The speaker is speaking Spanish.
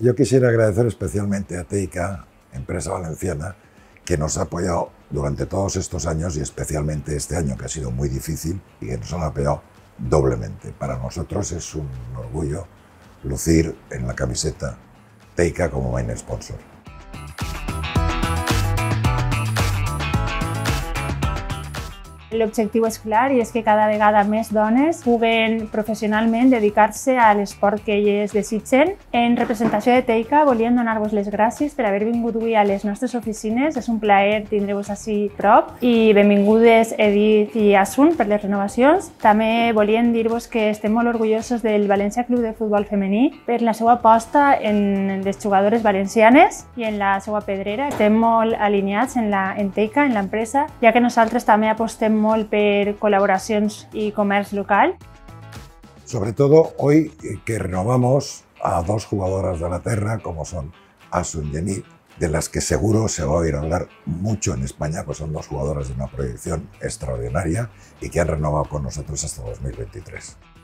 Yo quisiera agradecer especialmente a TEICA, empresa valenciana, que nos ha apoyado durante todos estos años y especialmente este año, que ha sido muy difícil y que nos han apoyado doblemente. Para nosotros es un orgullo lucir en la camiseta TEICA como main sponsor. L'objectiu és clar i és que cada vegada més dones puguen professionalment dedicar-se a l'esport que elles desitgen. En representació de TEICA volíem donar-vos les gràcies per haver vingut avui a les nostres oficines. És un plaer tindre-vos així prop i benvingudes Edith i Asun per les renovacions. També volíem dir-vos que estem molt orgullosos del València Club de Futbol Femení per la seva aposta en les jugadores valencianes i en la seva pedrera. Estem molt alineats en TEICA, en l'empresa, ja que nosaltres també apostem molt per colaboracions y comercio local. Sobre todo hoy que renovamos a dos jugadoras de la terra como son Asun y Enid, de las que seguro se va a oír hablar mucho en España, pues son dos jugadoras de una proyección extraordinaria y que han renovado con nosotros hasta 2023.